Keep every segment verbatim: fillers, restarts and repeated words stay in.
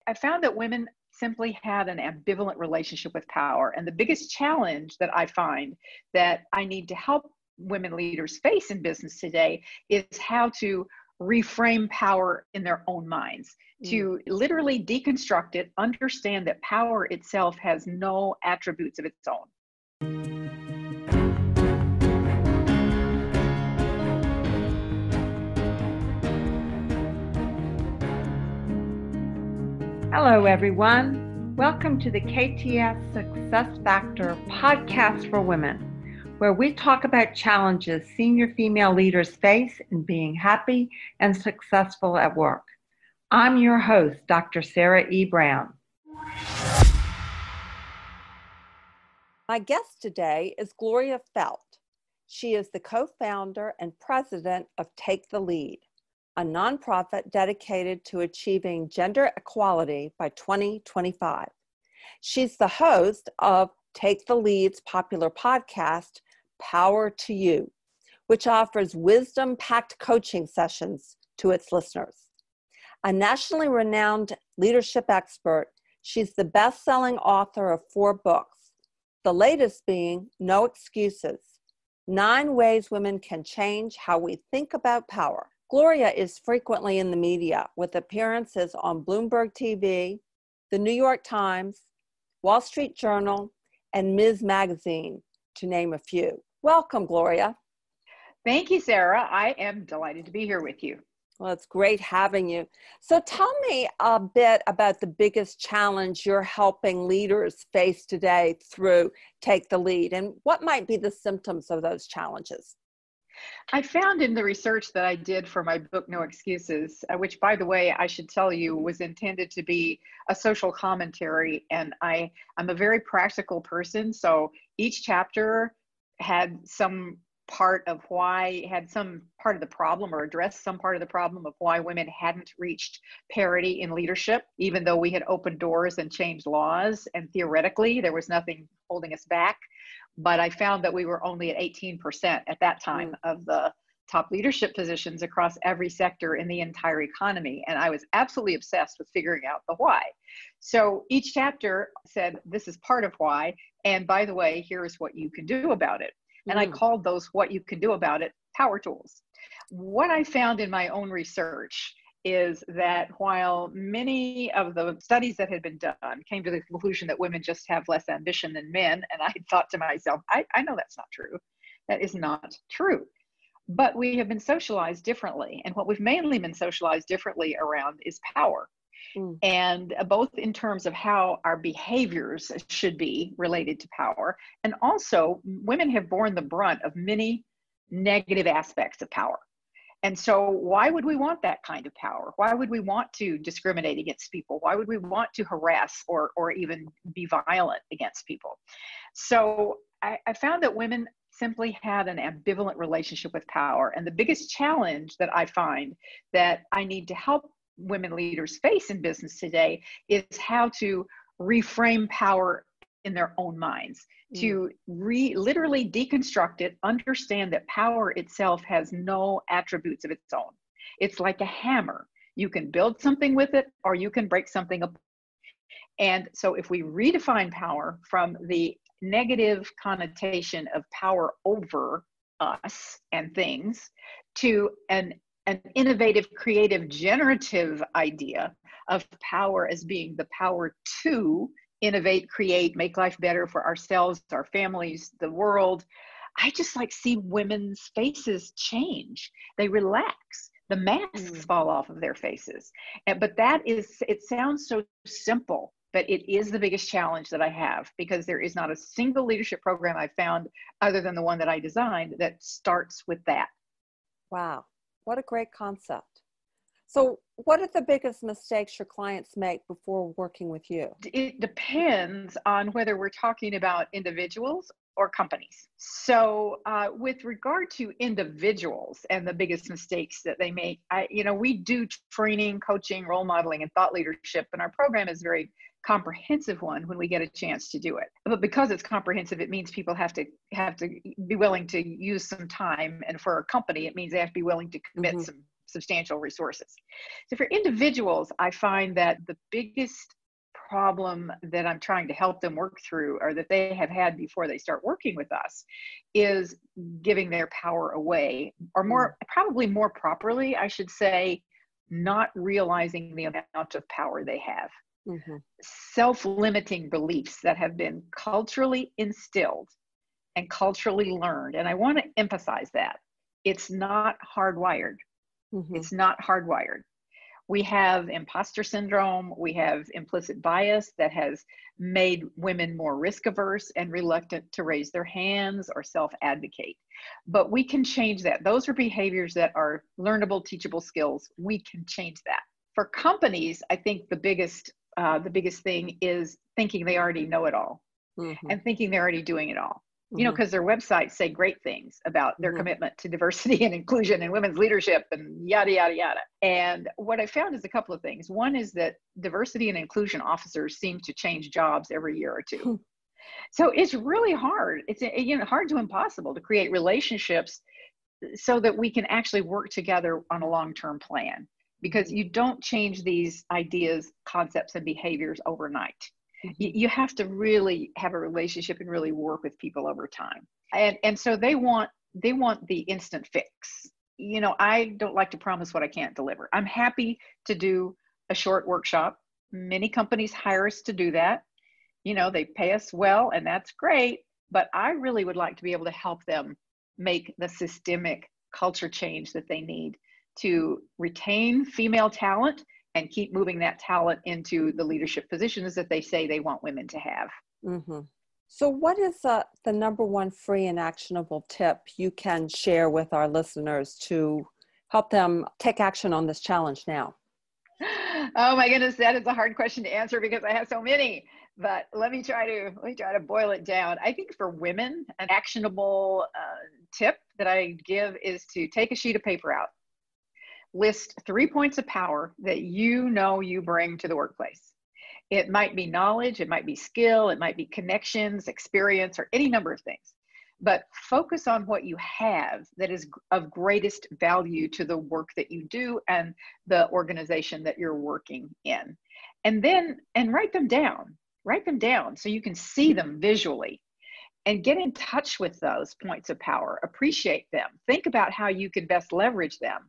I found that women simply had an ambivalent relationship with power. And the biggest challenge that I find that I need to help women leaders face in business today is how to reframe power in their own minds, mm. to literally deconstruct it, understand that power itself has no attributes of its own. Hello, everyone. Welcome to the K T S Success Factor podcast for women, where we talk about challenges senior female leaders face in being happy and successful at work. I'm your host, Doctor Sarah E. Brown. My guest today is Gloria Feldt. She is the co-founder and president of Take the Lead, a nonprofit dedicated to achieving gender equality by twenty twenty-five. She's the host of Take the Lead's popular podcast, Power to You, which offers wisdom-packed coaching sessions to its listeners. A nationally renowned leadership expert, she's the best-selling author of four books, the latest being No Excuses, Nine Ways Women Can Change How We Think About Power. Gloria is frequently in the media with appearances on Bloomberg T V, the New York Times, Wall Street Journal, and Miz Magazine, to name a few. Welcome, Gloria. Thank you, Sarah. I am delighted to be here with you. Well, it's great having you. So tell me a bit about the biggest challenge you're helping leaders face today through Take the Lead, and what might be the symptoms of those challenges? I found in the research that I did for my book, No Excuses, uh, which, by the way, I should tell you was intended to be a social commentary. And I, I'm a very practical person. So each chapter had some part of why, had some part of the problem or addressed some part of the problem of why women hadn't reached parity in leadership, even though we had opened doors and changed laws. And theoretically, there was nothing holding us back. But I found that we were only at eighteen percent at that time mm. of the top leadership positions across every sector in the entire economy. And I was absolutely obsessed with figuring out the why. So each chapter said, this is part of why. And by the way, here's what you can do about it. And mm. I called those what you can do about it power tools. What I found in my own research is that while many of the studies that had been done came to the conclusion that women just have less ambition than men, and I thought to myself, I, I know that's not true. That is not true. But we have been socialized differently. And what we've mainly been socialized differently around is power. Mm. And both in terms of how our behaviors should be related to power, and also women have borne the brunt of many negative aspects of power. And so why would we want that kind of power? Why would we want to discriminate against people? Why would we want to harass or, or even be violent against people? So I, I found that women simply had an ambivalent relationship with power. And the biggest challenge that I find that I need to help women leaders face in business today is how to reframe power in their own minds, mm. to re, literally deconstruct it, understand that power itself has no attributes of its own. It's like a hammer. You can build something with it, or you can break something apart. And so if we redefine power from the negative connotation of power over us and things to an, an innovative, creative, generative idea of power as being the power to innovate, create, make life better for ourselves, our families, the world, I just like see women's faces change. They relax. The masks mm. fall off of their faces. And, but that is, it sounds so simple, but it is the biggest challenge that I have, because there is not a single leadership program I've found other than the one that I designed that starts with that. Wow. What a great concept. So what are the biggest mistakes your clients make before working with you? It depends on whether we're talking about individuals or companies. So uh, with regard to individuals and the biggest mistakes that they make, I, you know, we do training, coaching, role modeling, and thought leadership, and our program is a very comprehensive one when we get a chance to do it. But because it's comprehensive, it means people have to have to be willing to use some time. And for a company, it means they have to be willing to commit mm-hmm. some substantial resources. So for individuals, I find that the biggest problem that I'm trying to help them work through, or that they have had before they start working with us, is giving their power away, or more, probably more properly, I should say, not realizing the amount of power they have. Mm-hmm. Self-limiting beliefs that have been culturally instilled and culturally learned. And I want to emphasize that it's not hardwired. Mm-hmm. It's not hardwired. We have imposter syndrome. We have implicit bias that has made women more risk averse and reluctant to raise their hands or self-advocate. But we can change that. Those are behaviors that are learnable, teachable skills. We can change that. For companies, I think the biggest, uh, the biggest thing is thinking they already know it all, mm-hmm. and thinking they're already doing it all. You know, because their websites say great things about their mm-hmm. commitment to diversity and inclusion and women's leadership and yada, yada, yada. And what I found is a couple of things. One is that diversity and inclusion officers seem to change jobs every year or two. So it's really hard. It's, you know, hard to impossible to create relationships so that we can actually work together on a long-term plan, because you don't change these ideas, concepts, and behaviors overnight. You have to really have a relationship and really work with people over time. And and so they want they want the instant fix. You know, I don't like to promise what I can't deliver. I'm happy to do a short workshop. Many companies hire us to do that. You know, they pay us well, and that's great. But I really would like to be able to help them make the systemic culture change that they need to retain female talent and keep moving that talent into the leadership positions that they say they want women to have. Mm-hmm. So what is uh, the number one free and actionable tip you can share with our listeners to help them take action on this challenge now? Oh my goodness, that is a hard question to answer because I have so many, but let me try to, let me try to boil it down. I think for women, an actionable uh, tip that I give is to take a sheet of paper out. List three points of power that you know you bring to the workplace. It might be knowledge, it might be skill, it might be connections, experience, or any number of things. But focus on what you have that is of greatest value to the work that you do and the organization that you're working in. And then, and write them down. Write them down so you can see them visually. And get in touch with those points of power. Appreciate them. Think about how you can best leverage them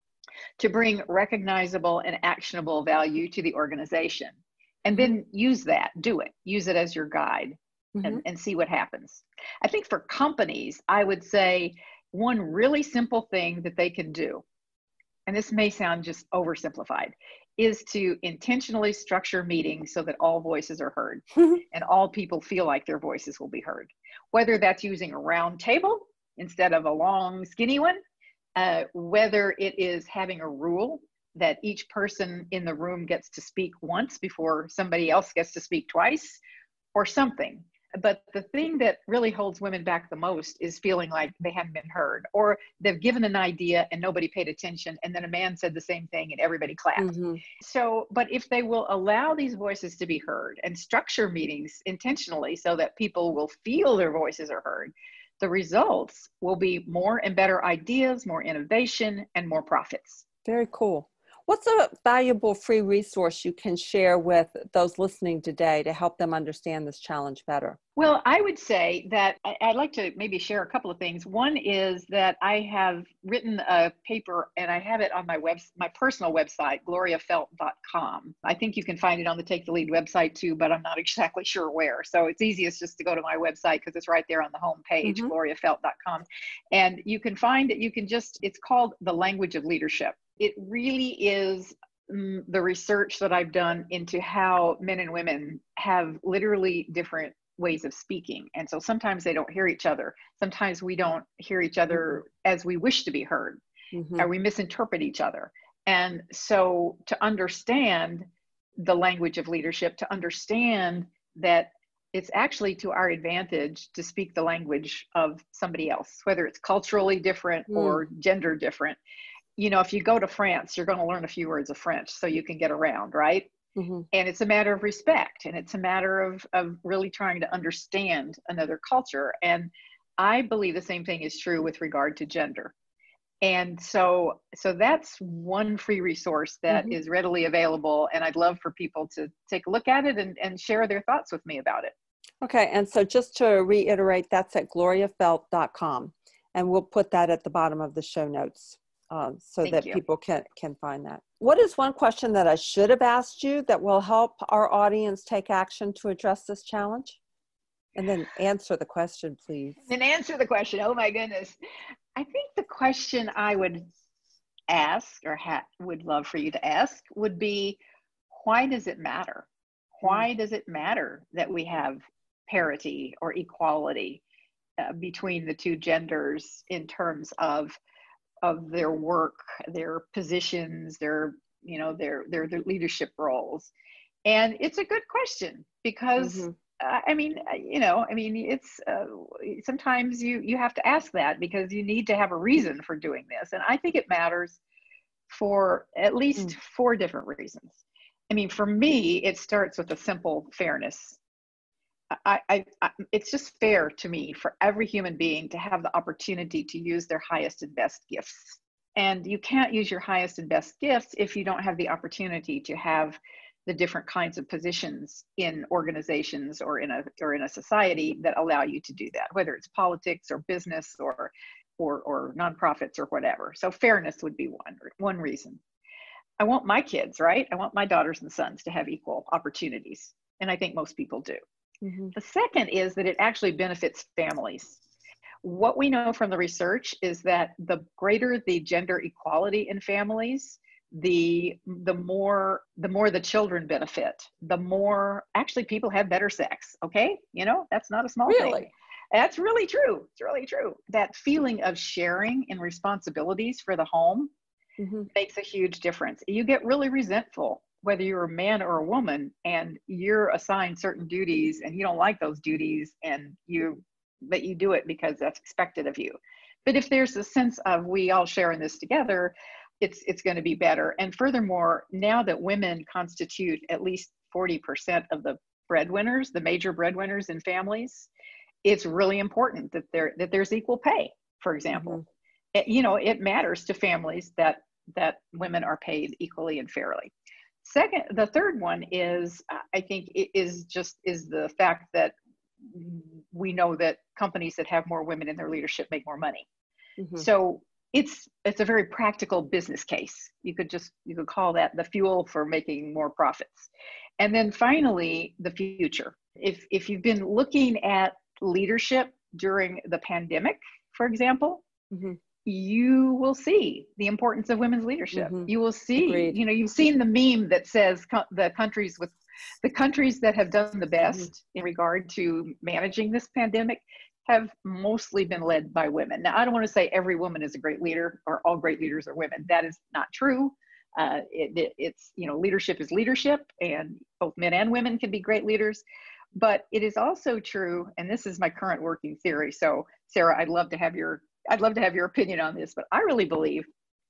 to bring recognizable and actionable value to the organization. And then use that, do it, use it as your guide, mm-hmm. and, and see what happens. I think for companies, I would say one really simple thing that they can do, and this may sound just oversimplified, is to intentionally structure meetings so that all voices are heard and all people feel like their voices will be heard. Whether that's using a round table instead of a long, skinny one, Uh, whether it is having a rule that each person in the room gets to speak once before somebody else gets to speak twice, or something. But the thing that really holds women back the most is feeling like they haven't been heard, or they've given an idea and nobody paid attention, and then a man said the same thing and everybody clapped. Mm-hmm. So, but if they will allow these voices to be heard and structure meetings intentionally so that people will feel their voices are heard, the results will be more and better ideas, more innovation, and more profits. Very cool. What's a valuable free resource you can share with those listening today to help them understand this challenge better? Well, I would say that I'd like to maybe share a couple of things. One is that I have written a paper and I have it on my web, my personal website, gloria feldt dot com. I think you can find it on the Take the Lead website too, but I'm not exactly sure where. So it's easiest just to go to my website because it's right there on the home page, mm-hmm. gloria feldt dot com. And you can find it, you can just, it's called The Language of Leadership. It really is mm, the research that I've done into how men and women have literally different ways of speaking. And so sometimes they don't hear each other. Sometimes we don't hear each other as we wish to be heard, mm-hmm. or we misinterpret each other. And so to understand the language of leadership, to understand that it's actually to our advantage to speak the language of somebody else, whether it's culturally different mm. or gender different. You know, if you go to France, you're going to learn a few words of French so you can get around, right? Mm-hmm. And it's a matter of respect, and it's a matter of, of really trying to understand another culture. And I believe the same thing is true with regard to gender. And so, so that's one free resource that Mm-hmm. is readily available. And I'd love for people to take a look at it and, and share their thoughts with me about it. Okay. And so just to reiterate, that's at gloria feldt dot com. And we'll put that at the bottom of the show notes um, so Thank that you. people can, can find that. What is one question that I should have asked you that will help our audience take action to address this challenge? And then answer the question, please. Then answer the question. Oh my goodness. I think the question I would ask or ha- would love for you to ask would be, why does it matter? Why does it matter that we have parity or equality uh, between the two genders in terms of of their work, their positions, their you know their their, their leadership roles? And it's a good question because Mm-hmm. uh, I mean, you know, I mean, it's uh, sometimes you you have to ask that because you need to have a reason for doing this, and I think it matters for at least Mm. four different reasons. I mean, for me, it starts with a simple fairness. I, I, I, it's just fair to me for every human being to have the opportunity to use their highest and best gifts. And you can't use your highest and best gifts if you don't have the opportunity to have the different kinds of positions in organizations or in a or in a society that allow you to do that, whether it's politics or business or or or nonprofits or whatever. So fairness would be one one reason. I want my kids, right? I want my daughters and sons to have equal opportunities, and I think most people do. Mm-hmm. The second is that it actually benefits families. What we know from the research is that the greater the gender equality in families, the the more the more the children benefit, the more actually people have better sex. Okay, you know, that's not a small Really? thing. That's really true. It's really true. That feeling of sharing in responsibilities for the home Mm-hmm. makes a huge difference. You get really resentful whether you're a man or a woman and you're assigned certain duties and you don't like those duties and you but you do it because that's expected of you. But if there's a sense of we all sharing this together, it's it's going to be better. And furthermore, now that women constitute at least forty percent of the breadwinners, the major breadwinners in families, it's really important that there that there's equal pay, for example. Mm-hmm. It, you know, it matters to families that that women are paid equally and fairly. Second, the third one is, I think, it is just is the fact that we know that companies that have more women in their leadership make more money. Mm-hmm. So it's it's a very practical business case. You could just you could call that the fuel for making more profits. And then finally, the future. If if you've been looking at leadership during the pandemic, for example, Mm-hmm. you will see the importance of women's leadership. Mm-hmm. You will see, Agreed. you know, you've seen the meme that says co- the countries with the countries that have done the best Mm-hmm. in regard to managing this pandemic have mostly been led by women. Now, I don't want to say every woman is a great leader or all great leaders are women. That is not true. Uh, it, it, it's, you know, leadership is leadership and both men and women can be great leaders. But it is also true, and this is my current working theory. So Sarah, I'd love to have your I'd love to have your opinion on this, but I really believe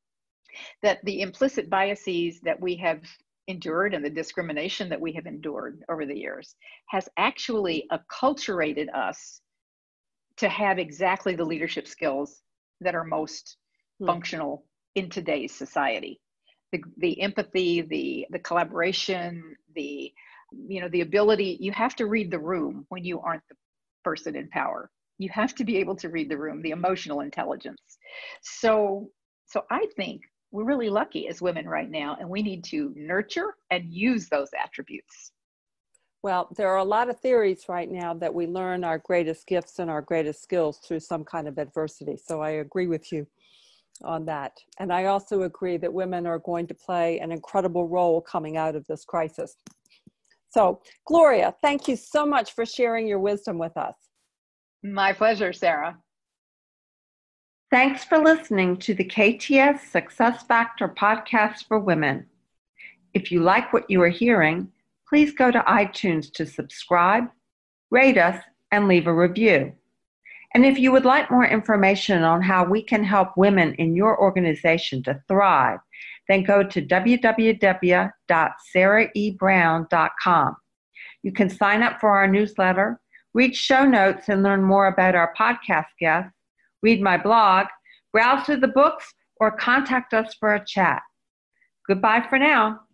that the implicit biases that we have endured and the discrimination that we have endured over the years has actually acculturated us to have exactly the leadership skills that are most Hmm. functional in today's society. The, the empathy, the, the collaboration, the, you know, the ability, you have to read the room when you aren't the person in power. You have to be able to read the room, the emotional intelligence. So, so I think we're really lucky as women right now, and we need to nurture and use those attributes. Well, there are a lot of theories right now that we learn our greatest gifts and our greatest skills through some kind of adversity. So I agree with you on that. And I also agree that women are going to play an incredible role coming out of this crisis. So, Gloria, thank you so much for sharing your wisdom with us. My pleasure, Sarah. Thanks for listening to the K T S Success Factor podcast for women. If you like what you are hearing, please go to iTunes to subscribe, rate us, and leave a review. And if you would like more information on how we can help women in your organization to thrive, then go to w w w dot sarah e brown dot com. You can sign up for our newsletter, read show notes and learn more about our podcast guests, read my blog, browse through the books, or contact us for a chat. Goodbye for now.